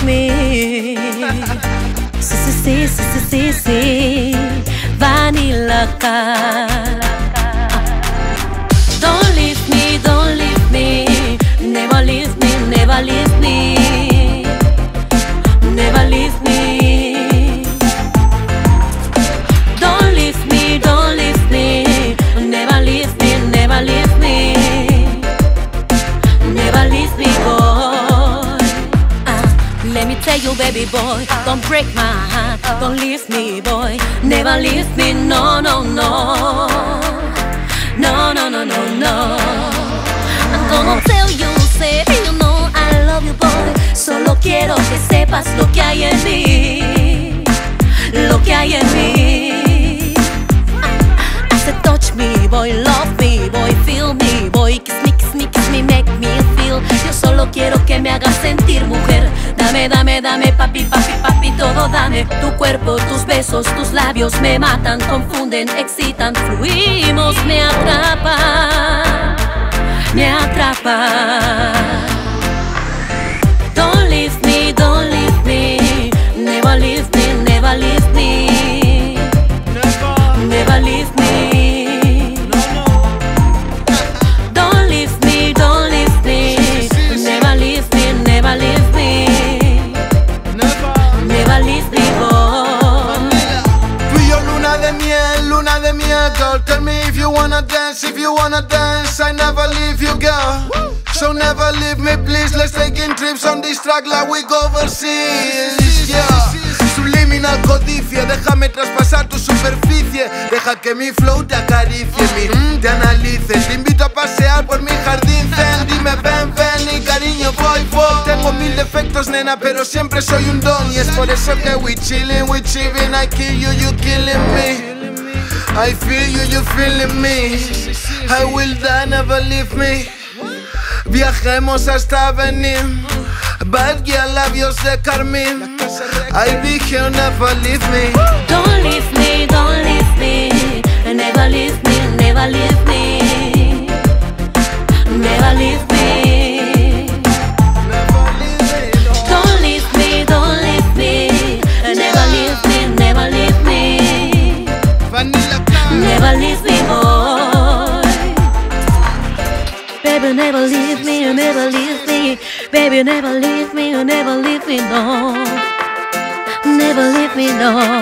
leave me. Sí, Vanilla Cat. Don't leave me, don't leave me. Never leave me, never leave me. Never leave me. Don't leave me, don't leave me. Never leave me, never leave me. Never leave me, boy. Let me tell you, baby boy, don't break my heart. Don't leave me, boy. Never leave me, no, no, no. No, no, no, no, no. I'm gonna tell you, say, you know I love you, boy. Solo quiero que sepas lo que hay en mí. Lo que hay en mí. I said touch me, boy, love me, boy, feel me, boy. Kiss me, make me feel. Yo solo quiero que me hagas sentir mujer. Dame, dame, dame, papi, papi, papi, todo dame. Tu cuerpo, tus besos, tus labios me matan, confunden, excitan, fluimos, me atrapa, me atrapa. Don't leave me, don't leave me. Never leave me, never leave me. Never leave me. Don't leave me, don't leave me. Never leave me, never leave me. Never leave me, boy. Tú y yo luna de miel, girl. Tell me if you wanna dance, if you wanna dance. I never leave you, girl. So never leave me, please. Let's take in trips on this track like we go overseas. Yeah. Subliminal codicia, déjame traspasar tu superficie. Deja que mi flow te acaricie, te analice. Te invito a pasear por mi jardín zen. Dime ven, ven y cariño voy, voy. Tengo mil defectos, nena, pero siempre soy un don. Y es por eso que we chillin', we chillin'. I kill you, you killing me. I feel you, you feeling me. I will die, never leave me. Viajemos hasta Benin. Bad girl, labios de carmín. I'll be here, never leave me. Don't leave me, don't leave me. Never leave me, never leave me. Never leave me. Don't leave me, don't leave me. Never leave me, never leave me. Never leave me, boy. Baby, never leave me, never leave me. Baby, never leave me, never leave me, no. Never leave me, no.